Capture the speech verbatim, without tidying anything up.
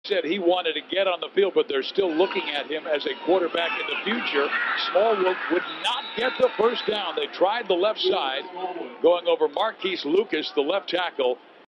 said he wanted to get on the field, but they're still looking at him as a quarterback in the future. Smallwood would not get the first down. They tried the left side, going over Marquise Lucas, the left tackle,